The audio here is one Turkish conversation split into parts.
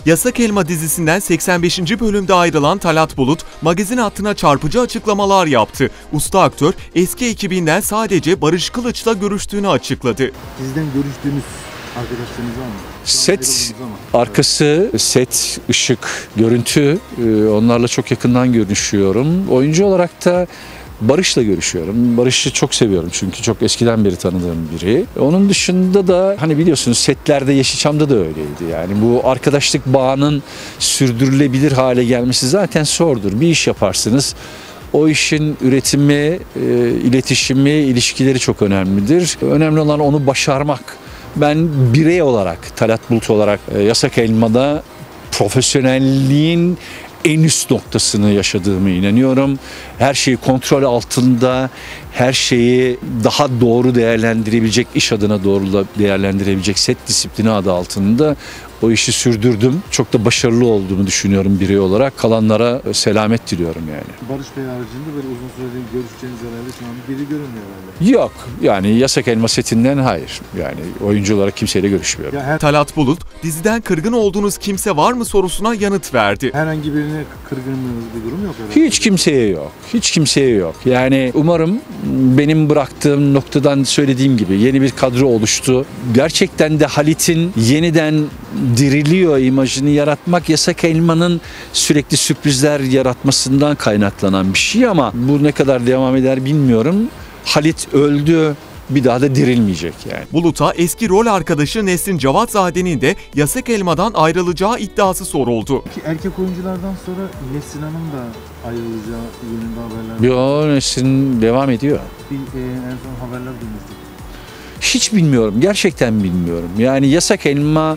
Yasak Elma dizisinden 85. bölümde ayrılan Talat Bulut, magazin hattına çarpıcı açıklamalar yaptı. Usta aktör, eski ekibinden sadece Barış Kılıç'la görüştüğünü açıkladı. Diziden görüştüğünüz arkadaşlarınız var mı? Set arkası, set, ışık, görüntü, onlarla çok yakından görüşüyorum. Oyuncu olarak da Barış'la görüşüyorum. Barış'ı çok seviyorum çünkü çok eskiden beri tanıdığım biri. Onun dışında da hani biliyorsunuz setlerde Yeşilçam'da da öyleydi. Yani bu arkadaşlık bağının sürdürülebilir hale gelmesi zaten zordur. Bir iş yaparsınız. O işin üretimi, iletişimi, ilişkileri çok önemlidir. Önemli olan onu başarmak. Ben birey olarak, Talat Bulut olarak Yasak Elma'da profesyonelliğin en üst noktasını yaşadığımı inanıyorum. Her şeyi kontrol altında, her şeyi daha doğru değerlendirebilecek, iş adına doğru değerlendirebilecek set disiplini adı altında o işi sürdürdüm. Çok da başarılı olduğunu düşünüyorum birey olarak. Kalanlara selamet diliyorum yani. Barış Bey haricinde böyle uzun süredir görüşeceğiniz herhalde şu an biri görünmüyor herhalde. Yok. Yani Yasak Elma setinden hayır. Yani oyuncu olarak kimseyle görüşmüyorum. Talat Bulut, diziden kırgın olduğunuz kimse var mı sorusuna yanıt verdi. Herhangi birine kırgınlığınız bir durum yok herhalde. Hiç kimseye yok. Hiç kimseye yok. Yani umarım benim bıraktığım noktadan söylediğim gibi yeni bir kadro oluştu. Gerçekten de Halit'in yeniden diriliyor imajını yaratmak Yasak Elma'nın sürekli sürprizler yaratmasından kaynaklanan bir şey ama bu ne kadar devam eder bilmiyorum. Halit öldü. Bir daha da dirilmeyecek yani. Bulut'a eski rol arkadaşı Nesrin Cevatzade'nin de Yasak Elma'dan ayrılacağı iddiası soruldu. Peki erkek oyunculardan sonra Nesrin Hanım da ayrılacağı yönünde haberler var. Yo, Nesrin devam ediyor. En son haberler duymuştuk. Hiç bilmiyorum. Gerçekten bilmiyorum. Yani Yasak Elma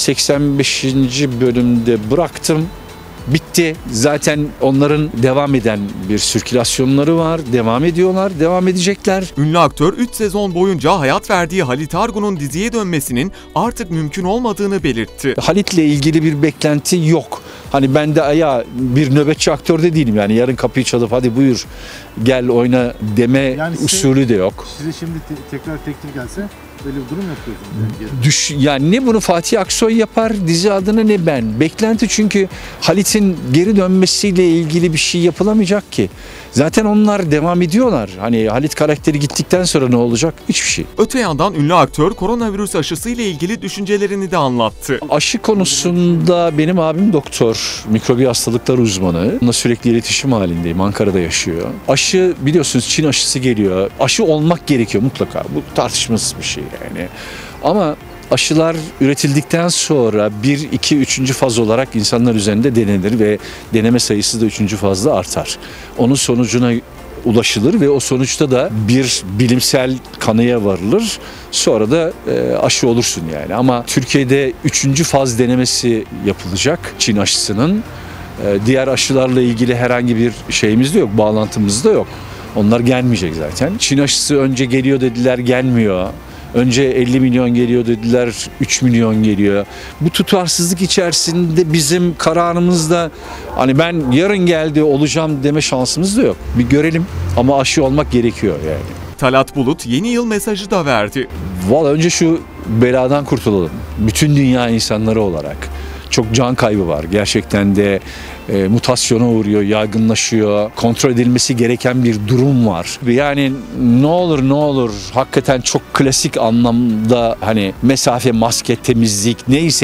85. bölümde bıraktım. Bitti. Zaten onların devam eden bir sirkülasyonları var. Devam ediyorlar, devam edecekler. Ünlü aktör 3 sezon boyunca hayat verdiği Halit Argun'un diziye dönmesinin artık mümkün olmadığını belirtti. Halit'le ilgili bir beklenti yok. Hani ben de bir nöbetçi aktör de değilim yani yarın kapıyı çalıp hadi buyur gel oyna deme yani usulü de yok. Size şimdi tekrar teklif gelse böyle bir durum yapıyorsunuz. Yani ne bunu Fatih Aksoy yapar dizi adına ne ben. Beklenti çünkü Halit'in geri dönmesiyle ilgili bir şey yapılamayacak ki. Zaten onlar devam ediyorlar. Hani Halit karakteri gittikten sonra ne olacak? Hiçbir şey. Öte yandan ünlü aktör koronavirüs aşısı ile ilgili düşüncelerini de anlattı. Aşı konusunda benim abim doktor, mikrobi hastalıklar uzmanı. Onunla sürekli iletişim halindeyim. Ankara'da yaşıyor. Aşı biliyorsunuz Çin aşısı geliyor. Aşı olmak gerekiyor mutlaka. Bu tartışmasız bir şey yani. Ama aşılar üretildikten sonra 1, 2, 3. faz olarak insanlar üzerinde denenir ve deneme sayısı da 3. fazda artar. Onun sonucuna ulaşılır ve o sonuçta da bir bilimsel kanıya varılır. Sonra da aşı olursun yani. Ama Türkiye'de 3. faz denemesi yapılacak Çin aşısının. Diğer aşılarla ilgili herhangi bir şeyimiz de yok, bağlantımız da yok. Onlar gelmeyecek zaten. Çin aşısı önce geliyor dediler, gelmiyor. Önce 50 milyon geliyor dediler, 3 milyon geliyor. Bu tutarsızlık içerisinde bizim kararımızda hani ben yarın geldi olacağım deme şansımız da yok. Bir görelim ama aşı olmak gerekiyor yani. Talat Bulut yeni yıl mesajı da verdi. Vallahi önce şu beladan kurtulalım. Bütün dünya insanları olarak. Çok can kaybı var. Gerçekten de mutasyona uğruyor, yaygınlaşıyor. Kontrol edilmesi gereken bir durum var. Yani ne olur hakikaten çok klasik anlamda hani mesafe, maske, temizlik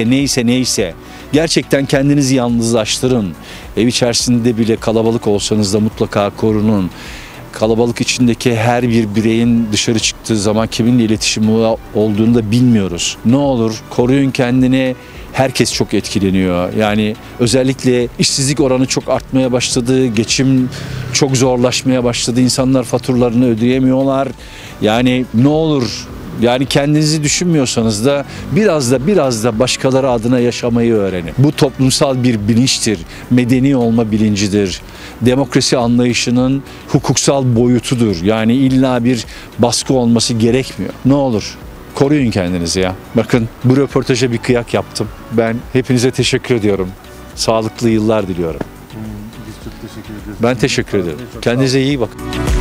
neyse. Gerçekten kendinizi yalnızlaştırın. Ev içerisinde bile kalabalık olsanız da mutlaka korunun. Kalabalık içindeki her bir bireyin dışarı çıktığı zaman kiminle iletişimi olduğunu da bilmiyoruz. Ne olur koruyun kendini. Herkes çok etkileniyor. Yani özellikle işsizlik oranı çok artmaya başladı. Geçim çok zorlaşmaya başladı. İnsanlar faturalarını ödeyemiyorlar. Yani ne olur yani kendinizi düşünmüyorsanız da biraz da başkaları adına yaşamayı öğrenin. Bu toplumsal bir bilinçtir. Medeni olma bilincidir. Demokrasi anlayışının hukuksal boyutudur. Yani illa bir baskı olması gerekmiyor. Ne olur koruyun kendinizi ya. Bakın bu röportaja bir kıyak yaptım. Ben hepinize teşekkür ediyorum. Sağlıklı yıllar diliyorum. Biz çok teşekkür ediyoruz. Ben teşekkür ederim. Kendinize iyi bakın.